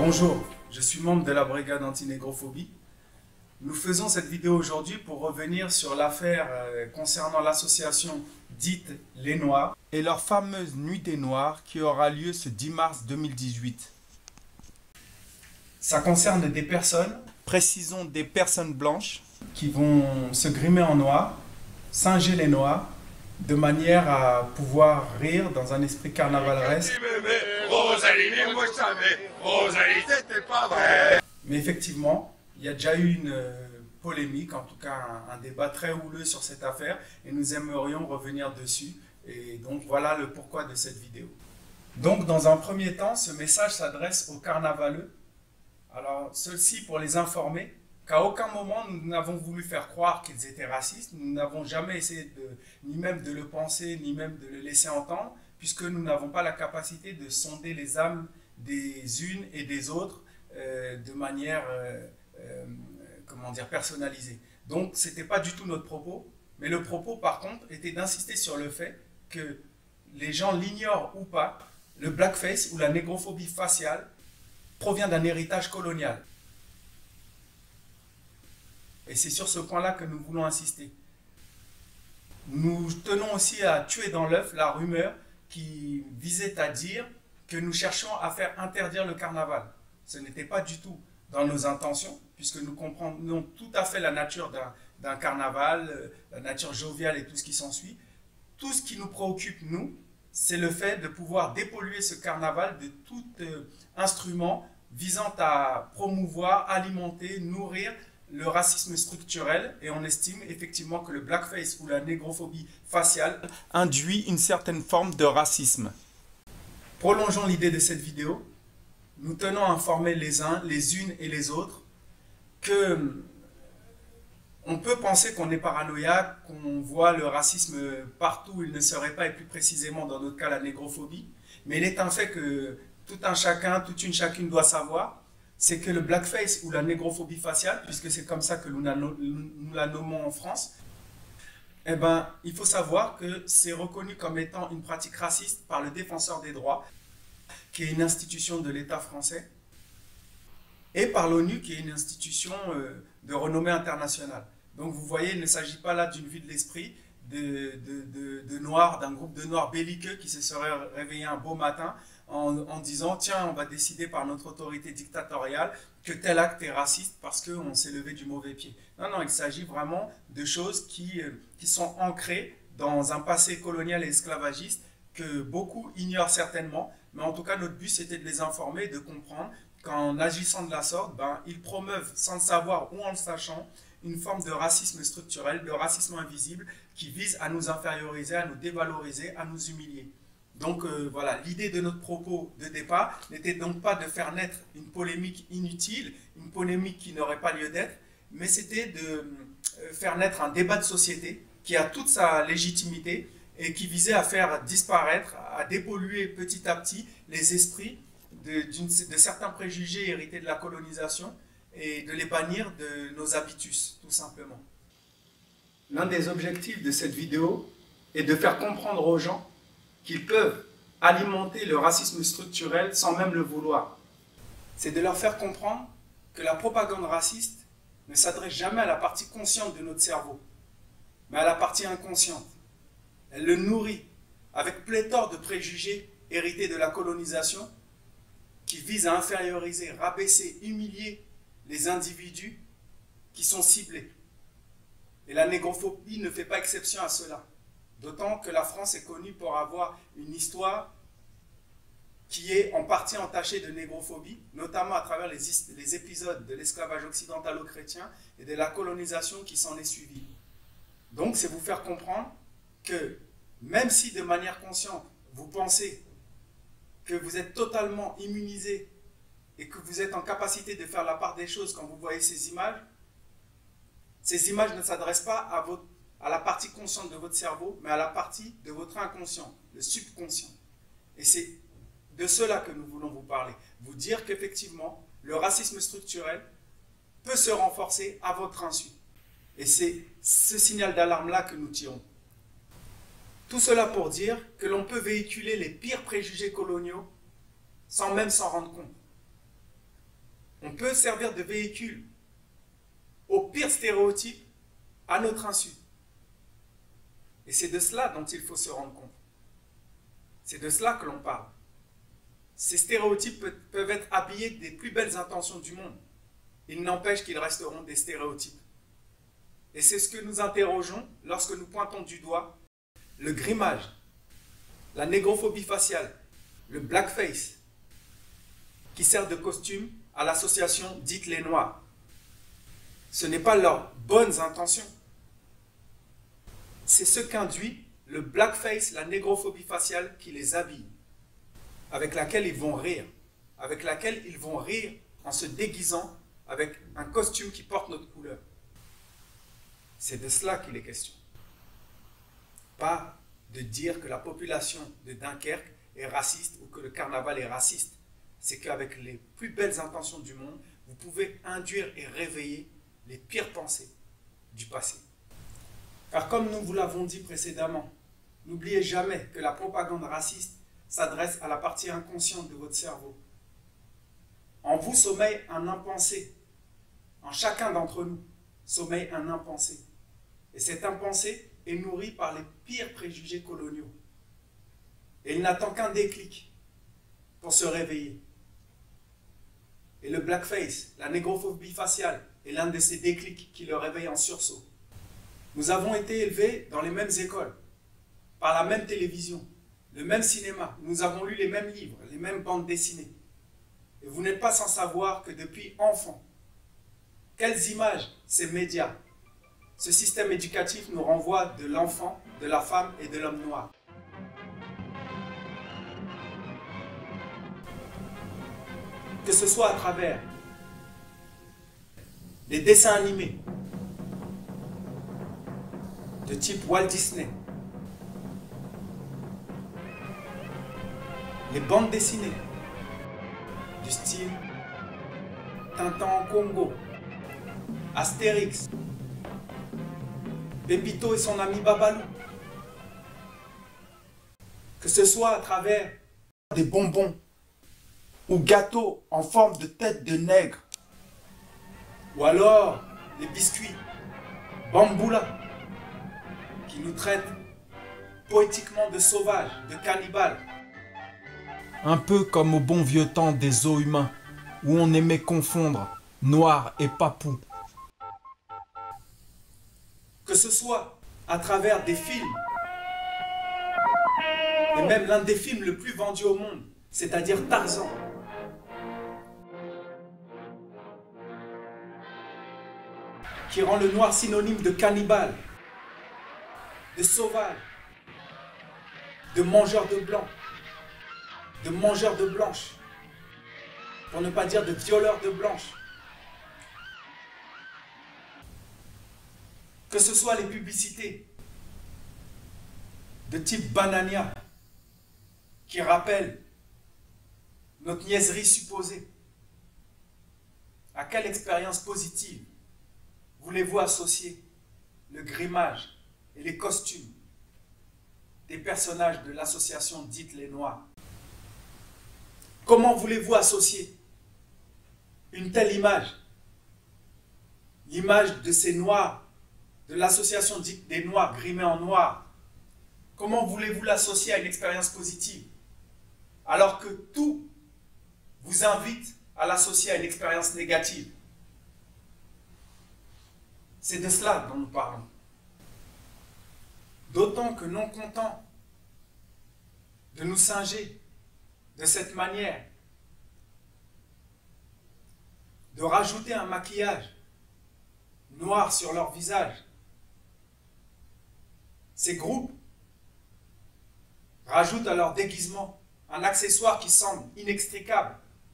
Bonjour, je suis membre de la brigade anti-négrophobie. Nous faisons cette vidéo aujourd'hui pour revenir sur l'affaire concernant l'association dite Les Noirs et leur fameuse Nuit des Noirs qui aura lieu ce 10 mars 2018. Ça concerne des personnes, précisons des personnes blanches, qui vont se grimer en noir, singer les noirs, de manière à pouvoir rire dans un esprit carnavalesque. Mais effectivement, il y a déjà eu une polémique, en tout cas un débat très houleux sur cette affaire, et nous aimerions revenir dessus. Et donc voilà le pourquoi de cette vidéo. Donc dans un premier temps, ce message s'adresse aux carnavaleux. Alors ceci pour les informer qu'à aucun moment nous n'avons voulu faire croire qu'ils étaient racistes. Nous n'avons jamais essayé ni même de le penser, ni même de le laisser entendre, puisque nous n'avons pas la capacité de sonder les âmes des unes et des autres de manière personnalisée. Donc ce n'était pas du tout notre propos, mais le propos par contre était d'insister sur le fait que les gens l'ignorent ou pas, le blackface ou la négrophobie faciale provient d'un héritage colonial. Et c'est sur ce point-là que nous voulons insister. Nous tenons aussi à tuer dans l'œuf la rumeur qui visait à dire que nous cherchions à faire interdire le carnaval. Ce n'était pas du tout dans nos intentions, puisque nous comprenons tout à fait la nature d'un carnaval, la nature joviale et tout ce qui s'ensuit. Tout ce qui nous préoccupe, nous, c'est le fait de pouvoir dépolluer ce carnaval de tout instrument visant à promouvoir, alimenter, nourrir le racisme structurel, et on estime effectivement que le blackface ou la négrophobie faciale induit une certaine forme de racisme. Prolongeons l'idée de cette vidéo. Nous tenons à informer les uns, les unes et les autres que on peut penser qu'on est paranoïaque, qu'on voit le racisme partout où il ne serait pas, et plus précisément dans notre cas la négrophobie, mais il est un fait que tout un chacun, toute une chacune doit savoir, c'est que le blackface ou la négrophobie faciale, puisque c'est comme ça que nous la nommons en France, eh ben, il faut savoir que c'est reconnu comme étant une pratique raciste par le Défenseur des droits, qui est une institution de l'État français, et par l'ONU, qui est une institution de renommée internationale. Donc vous voyez, il ne s'agit pas là d'une vue de l'esprit de noirs, d'un groupe de noirs belliqueux qui se serait réveillé un beau matin en disant « Tiens, on va décider par notre autorité dictatoriale que tel acte est raciste parce qu'on s'est levé du mauvais pied. » Non, non, il s'agit vraiment de choses qui sont ancrées dans un passé colonial et esclavagiste que beaucoup ignorent certainement. Mais en tout cas, notre but, c'était de les informer et de comprendre qu'en agissant de la sorte, ils promeuvent, sans le savoir ou en le sachant, une forme de racisme structurel, de racisme invisible qui vise à nous inférioriser, à nous dévaloriser, à nous humilier. Donc voilà, l'idée de notre propos de départ n'était donc pas de faire naître une polémique inutile, une polémique qui n'aurait pas lieu d'être, mais c'était de faire naître un débat de société qui a toute sa légitimité et qui visait à faire disparaître, à dépolluer petit à petit les esprits de certains préjugés hérités de la colonisation et de les bannir de nos habitus, tout simplement. L'un des objectifs de cette vidéo est de faire comprendre aux gens qu'ils peuvent alimenter le racisme structurel sans même le vouloir. C'est de leur faire comprendre que la propagande raciste ne s'adresse jamais à la partie consciente de notre cerveau, mais à la partie inconsciente. Elle le nourrit avec pléthore de préjugés hérités de la colonisation qui visent à inférioriser, rabaisser, humilier les individus qui sont ciblés. Et la négrophobie ne fait pas exception à cela. D'autant que la France est connue pour avoir une histoire qui est en partie entachée de négrophobie, notamment à travers les épisodes de l'esclavage occidentalo-chrétien et de la colonisation qui s'en est suivie. Donc c'est vous faire comprendre que même si de manière consciente, vous pensez que vous êtes totalement immunisé et que vous êtes en capacité de faire la part des choses quand vous voyez ces images ne s'adressent pas à la partie consciente de votre cerveau, mais à la partie de votre inconscient, le subconscient. Et c'est de cela que nous voulons vous parler. Vous dire qu'effectivement, le racisme structurel peut se renforcer à votre insu. Et c'est ce signal d'alarme-là que nous tirons. Tout cela pour dire que l'on peut véhiculer les pires préjugés coloniaux sans même s'en rendre compte. On peut servir de véhicule au pire stéréotype à notre insu. Et c'est de cela dont il faut se rendre compte. C'est de cela que l'on parle. Ces stéréotypes peuvent être habillés des plus belles intentions du monde. Il n'empêche qu'ils resteront des stéréotypes. Et c'est ce que nous interrogeons lorsque nous pointons du doigt le grimage, la négrophobie faciale, le blackface, qui sert de costume à l'association dite les Noirs. Ce n'est pas leurs bonnes intentions. C'est ce qu'induit le blackface, la négrophobie faciale qui les habille, avec laquelle ils vont rire, avec laquelle ils vont rire en se déguisant avec un costume qui porte notre couleur. C'est de cela qu'il est question. Pas de dire que la population de Dunkerque est raciste ou que le carnaval est raciste. C'est qu'avec les plus belles intentions du monde, vous pouvez induire et réveiller les pires pensées du passé. Car comme nous vous l'avons dit précédemment, n'oubliez jamais que la propagande raciste s'adresse à la partie inconsciente de votre cerveau. En vous sommeille un impensé. En chacun d'entre nous sommeille un impensé. Et cet impensé est nourri par les pires préjugés coloniaux. Et il n'attend qu'un déclic pour se réveiller. Et le blackface, la négrophobie faciale, est l'un de ces déclics qui le réveille en sursaut. Nous avons été élevés dans les mêmes écoles, par la même télévision, le même cinéma. Nous avons lu les mêmes livres, les mêmes bandes dessinées. Et vous n'êtes pas sans savoir que depuis enfant, quelles images ces médias, ce système éducatif nous renvoie de l'enfant, de la femme et de l'homme noir. Que ce soit à travers les dessins animés de type Walt Disney, les bandes dessinées du style Tintin en Congo, Astérix, Pépito et son ami Babalou. Que ce soit à travers des bonbons ou gâteaux en forme de tête de nègre, ou alors les biscuits Bamboula qui nous traitent poétiquement de sauvages, de cannibales. Un peu comme au bon vieux temps des zoos humains, où on aimait confondre noir et papou. Que ce soit à travers des films, et même l'un des films le plus vendu au monde, c'est-à-dire Tarzan. Qui rend le noir synonyme de cannibale, de sauvage, de mangeur de blanc, de mangeur de blanche, pour ne pas dire de violeur de blanche. Que ce soit les publicités de type Banania, qui rappellent notre niaiserie supposée. À quelle expérience positive voulez-vous associer le grimage et les costumes des personnages de l'association dite les Noirs? Comment voulez-vous associer une telle image, l'image de ces Noirs, de l'association dite des Noirs grimés en noir? Comment voulez-vous l'associer à une expérience positive, alors que tout vous invite à l'associer à une expérience négative? C'est de cela dont nous parlons. D'autant que non content de nous singer de cette manière, de rajouter un maquillage noir sur leur visage, ces groupes rajoutent à leur déguisement un accessoire qui semble inextricable,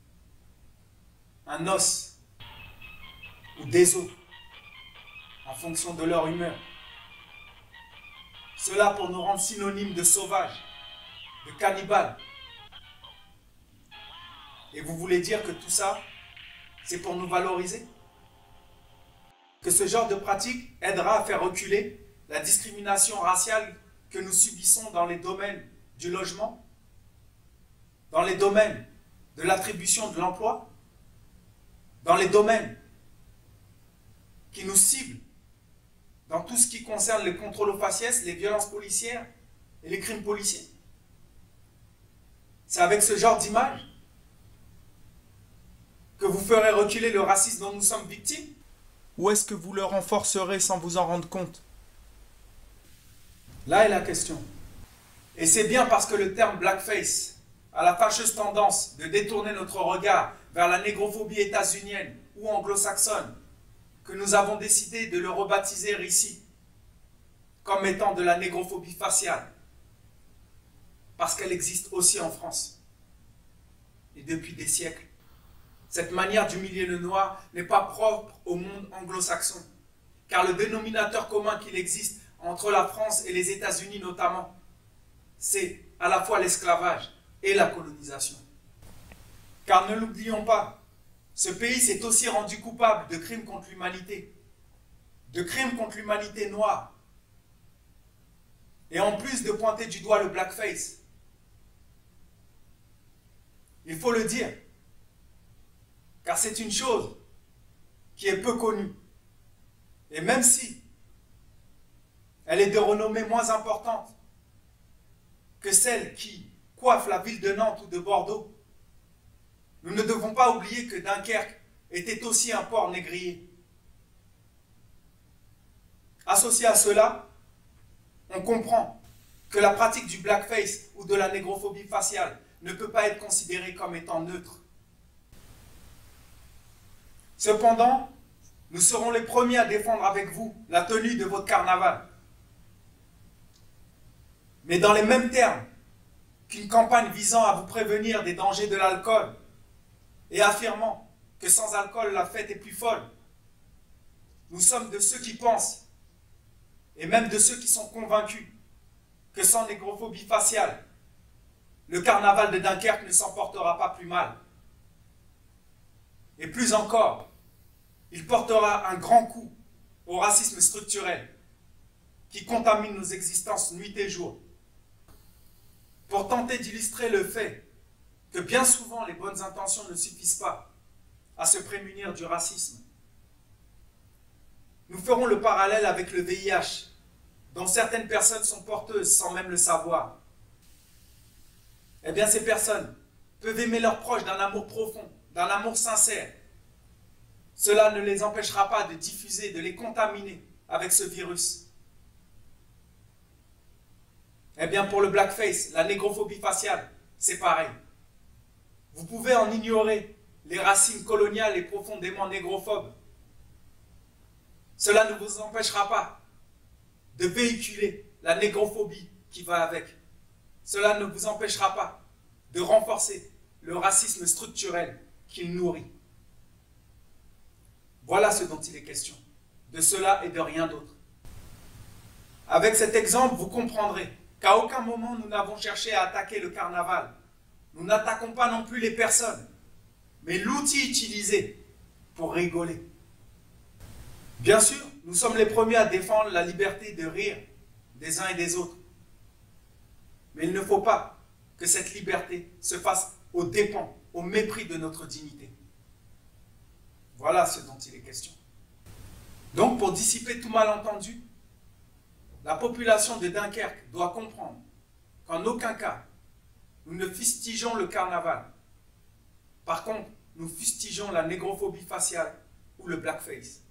un os ou des os, en fonction de leur humeur. Cela pour nous rendre synonymes de sauvages, de cannibales. Et vous voulez dire que tout ça, c'est pour nous valoriser? Que ce genre de pratique aidera à faire reculer la discrimination raciale que nous subissons dans les domaines du logement, dans les domaines de l'attribution de l'emploi? dans les domaines qui nous ciblent, dans tout ce qui concerne les contrôles aux faciès, les violences policières et les crimes policiers. C'est avec ce genre d'image que vous ferez reculer le racisme dont nous sommes victimes? Ou est-ce que vous le renforcerez sans vous en rendre compte? Là est la question. Et c'est bien parce que le terme blackface a la fâcheuse tendance de détourner notre regard vers la négrophobie états-unienne ou anglo-saxonne que nous avons décidé de le rebaptiser ici comme étant de la négrophobie faciale. Parce qu'elle existe aussi en France. Et depuis des siècles. Cette manière d'humilier le noir n'est pas propre au monde anglo-saxon. Car le dénominateur commun qu'il existe entre la France et les États-Unis notamment, c'est à la fois l'esclavage et la colonisation. Car ne l'oublions pas, ce pays s'est aussi rendu coupable de crimes contre l'humanité. De crimes contre l'humanité noire. Et en plus de pointer du doigt le blackface, il faut le dire, car c'est une chose qui est peu connue. Et même si elle est de renommée moins importante que celle qui coiffe la ville de Nantes ou de Bordeaux, nous ne devons pas oublier que Dunkerque était aussi un port négrier. Associé à cela, on comprend que la pratique du blackface ou de la négrophobie faciale ne peut pas être considérée comme étant neutre. Cependant, nous serons les premiers à défendre avec vous la tenue de votre carnaval. Mais dans les mêmes termes qu'une campagne visant à vous prévenir des dangers de l'alcool et affirmant que sans alcool la fête est plus folle, nous sommes de ceux qui pensent, et même de ceux qui sont convaincus, que sans négrophobie faciale, le carnaval de Dunkerque ne s'en portera pas plus mal. Et plus encore, il portera un grand coup au racisme structurel qui contamine nos existences nuit et jour. Pour tenter d'illustrer le fait que bien souvent les bonnes intentions ne suffisent pas à se prémunir du racisme, nous ferons le parallèle avec le VIH, dont certaines personnes sont porteuses sans même le savoir. Eh bien, ces personnes peuvent aimer leurs proches d'un amour profond, d'un amour sincère. Cela ne les empêchera pas de diffuser, de les contaminer avec ce virus. Eh bien, pour le blackface, la négrophobie faciale, c'est pareil. Vous pouvez en ignorer les racines coloniales et profondément négrophobes. Cela ne vous empêchera pas de véhiculer la négrophobie qui va avec. Cela ne vous empêchera pas de renforcer le racisme structurel qu'il nourrit. Voilà ce dont il est question. De cela et de rien d'autre. Avec cet exemple, vous comprendrez qu'à aucun moment nous n'avons cherché à attaquer le carnaval. Nous n'attaquons pas non plus les personnes, mais l'outil utilisé pour rigoler. Bien sûr, nous sommes les premiers à défendre la liberté de rire des uns et des autres. Mais il ne faut pas que cette liberté se fasse aux dépens, au mépris de notre dignité. Voilà ce dont il est question. Donc, pour dissiper tout malentendu, la population de Dunkerque doit comprendre qu'en aucun cas, nous ne fustigeons le carnaval. Par contre, nous fustigeons la négrophobie faciale ou le blackface.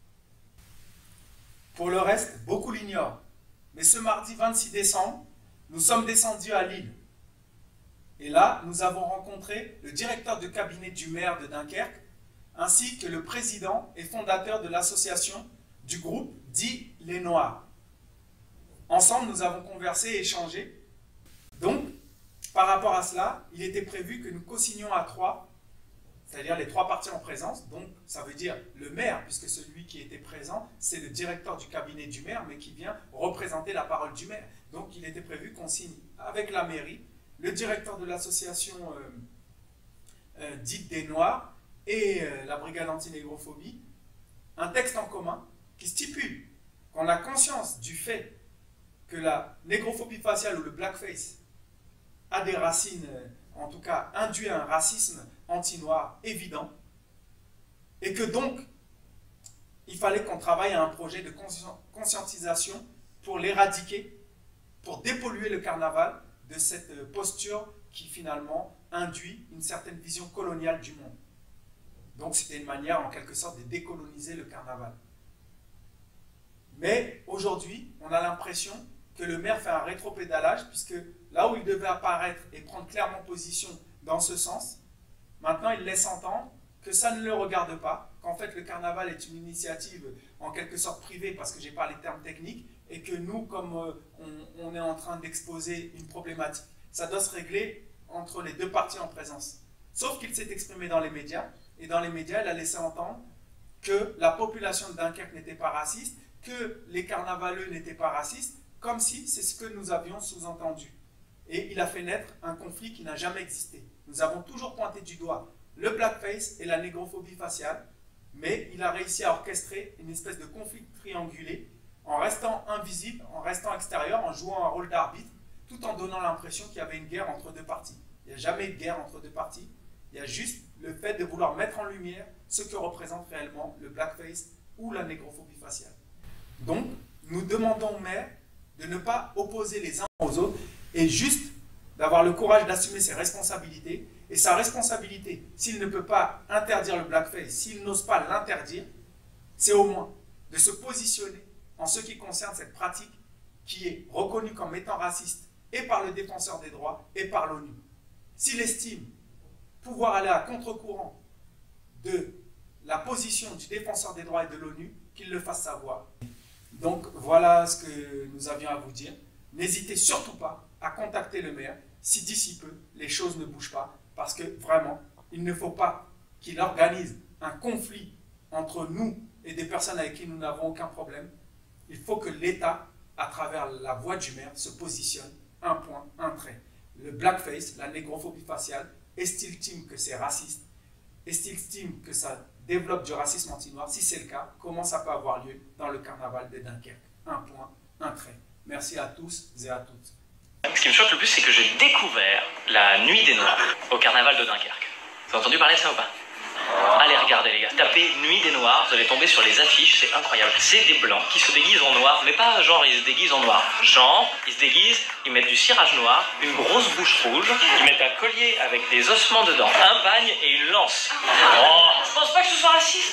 Pour le reste, beaucoup l'ignorent. Mais ce mardi 26 décembre, nous sommes descendus à Lille. Et là, nous avons rencontré le directeur de cabinet du maire de Dunkerque, ainsi que le président et fondateur de l'association du groupe dit Les Noirs. Ensemble, nous avons conversé et échangé. Donc, par rapport à cela, il était prévu que nous co-signions à trois, c'est-à-dire les trois parties en présence. Donc, ça veut dire le maire, puisque celui qui était présent, c'est le directeur du cabinet du maire, mais qui vient représenter la parole du maire. Donc, il était prévu qu'on signe avec la mairie, le directeur de l'association dite des Noirs et la brigade anti-négrophobie, un texte en commun qui stipule qu'on a conscience du fait que la négrophobie faciale ou le blackface a des racines, en tout cas induit un racisme anti-noir évident, Et que donc, il fallait qu'on travaille à un projet de conscientisation pour l'éradiquer, pour dépolluer le carnaval de cette posture qui finalement induit une certaine vision coloniale du monde. Donc c'était une manière en quelque sorte de décoloniser le carnaval. Mais aujourd'hui, on a l'impression que le maire fait un rétropédalage, puisque là où il devait apparaître et prendre clairement position dans ce sens, maintenant il laisse entendre que ça ne le regarde pas, qu'en fait le carnaval est une initiative en quelque sorte privée, parce que j'ai parlé de termes techniques, et que nous, comme on est en train d'exposer une problématique, ça doit se régler entre les deux parties en présence. Sauf qu'il s'est exprimé dans les médias, et dans les médias, il a laissé entendre que la population de Dunkerque n'était pas raciste, que les carnavaleux n'étaient pas racistes, comme si c'est ce que nous avions sous-entendu. Et il a fait naître un conflit qui n'a jamais existé. Nous avons toujours pointé du doigt le blackface et la négrophobie faciale, mais il a réussi à orchestrer une espèce de conflit triangulé en restant invisible, en restant extérieur, en jouant un rôle d'arbitre, tout en donnant l'impression qu'il y avait une guerre entre deux parties. Il n'y a jamais eu de guerre entre deux parties. Il y a juste le fait de vouloir mettre en lumière ce que représente réellement le blackface ou la négrophobie faciale. Donc, nous demandons au maire de ne pas opposer les uns aux autres et juste d'avoir le courage d'assumer ses responsabilités. Et sa responsabilité, s'il ne peut pas interdire le blackface, s'il n'ose pas l'interdire, c'est au moins de se positionner en ce qui concerne cette pratique qui est reconnue comme étant raciste et par le défenseur des droits et par l'ONU. S'il estime pouvoir aller à contre-courant de la position du défenseur des droits et de l'ONU, qu'il le fasse savoir. Donc voilà ce que nous avions à vous dire. N'hésitez surtout pas à contacter le maire si d'ici peu les choses ne bougent pas, parce que vraiment, il ne faut pas qu'il organise un conflit entre nous et des personnes avec qui nous n'avons aucun problème. Il faut que l'État, à travers la voix du maire, se positionne un point, un trait. Le blackface, la négrophobie faciale, estime que c'est raciste, estime que ça développe du racisme anti-noir. Si c'est le cas, comment ça peut avoir lieu dans le carnaval de Dunkerque? Un point, un trait. Merci à tous et à toutes. Ce qui me choque le plus, c'est que j'ai découvert la Nuit des Noirs au carnaval de Dunkerque. Vous avez entendu parler de ça ou pas? Allez regarder les gars, tapez Nuit des Noirs, vous allez tomber sur les affiches, c'est incroyable. C'est des blancs qui se déguisent en noir, mais pas genre ils se déguisent en noir. Genre, ils se déguisent, ils mettent du cirage noir, une grosse bouche rouge, ils mettent un collier avec des ossements dedans, un bagne et une lance. Oh, je pense pas que ce soit raciste.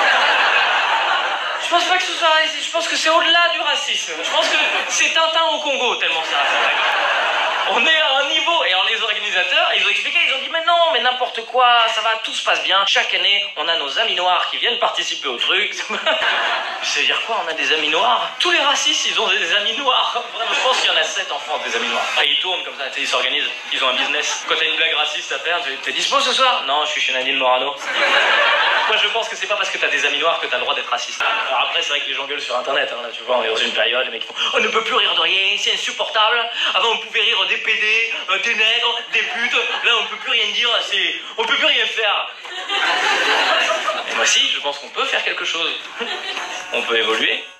Je pense pas que ce soit raciste, je pense que c'est au-delà du racisme. Je pense que c'est Tintin au Congo, tellement c'est raciste. On est à un niveau, et alors les organisateurs, ils ont expliqué, ils ont dit mais non, mais n'importe quoi, ça va, tout se passe bien. Chaque année, on a nos amis noirs qui viennent participer au truc. Ça veut dire quoi, on a des amis noirs? Tous les racistes, ils ont des amis noirs. Vraiment, je pense qu'il y en a 7 en France, des amis noirs. Et ils tournent comme ça, ils s'organisent, ils ont un business. Quand t'as une blague raciste à faire, t'es dispo ce soir? Non, je suis chez Nadine Morano. Moi je pense que c'est pas parce que t'as des amis noirs que t'as le droit d'être raciste. Alors après c'est vrai que les gens gueulent sur internet, hein, là tu vois, on est dans une période, les mecs font on ne peut plus rire de rien, c'est insupportable. Avant on pouvait rire des PD, des nègres, des putes, là on peut plus rien dire, on peut plus rien faire. Et moi si, je pense qu'on peut faire quelque chose. On peut évoluer.